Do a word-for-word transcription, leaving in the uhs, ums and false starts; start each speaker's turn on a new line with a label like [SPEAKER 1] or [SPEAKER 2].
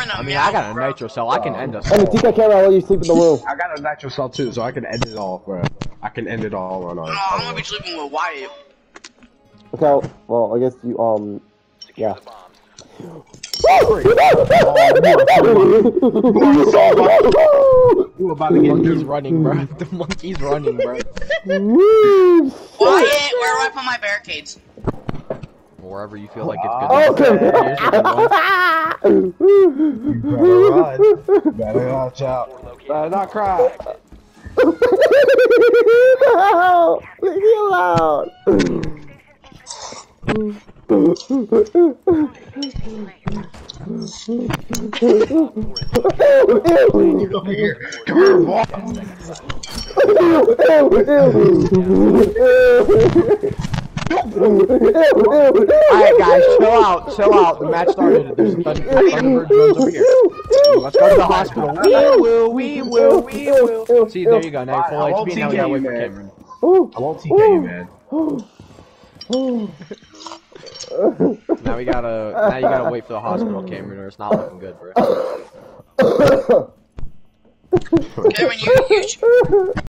[SPEAKER 1] trying to
[SPEAKER 2] I mean,
[SPEAKER 1] meow,
[SPEAKER 2] I got a
[SPEAKER 1] bro.
[SPEAKER 2] nitro cell. I can end a
[SPEAKER 3] Hey,
[SPEAKER 2] cell.
[SPEAKER 3] T K camera, I'll let you sleep in the room.
[SPEAKER 4] I got a nitro cell too, so I can end it all, bro. I can end it all on our.
[SPEAKER 1] No, I'm gonna be sleeping with Wyatt.
[SPEAKER 3] Okay, well, I guess you, um, yeah.
[SPEAKER 4] You about
[SPEAKER 2] The
[SPEAKER 4] to get
[SPEAKER 2] monkey's
[SPEAKER 4] nuked.
[SPEAKER 2] running, bro. The monkey's running, bro.
[SPEAKER 1] Wyatt, where do I put my barricades?
[SPEAKER 2] Wherever you feel like it's good.
[SPEAKER 3] Oh,
[SPEAKER 2] to
[SPEAKER 3] okay.
[SPEAKER 2] go. Here's your good one.
[SPEAKER 4] You better run. Better watch out. Better not cry.
[SPEAKER 3] Leave me alone.
[SPEAKER 4] Come here. Come here, boy.
[SPEAKER 2] Alright, guys, chill out, chill out. The match started. There's Thund- Thunderbird drones over here. Let's go to the hospital. We will, we will, we will. See, there you go. Now you're full H P. Now we gotta wait for Cameron.
[SPEAKER 4] I won't T K you, man.
[SPEAKER 2] Now we gotta, now you gotta wait for the hospital, Cameron, or it's not looking good, bro.
[SPEAKER 1] Cameron, you, you,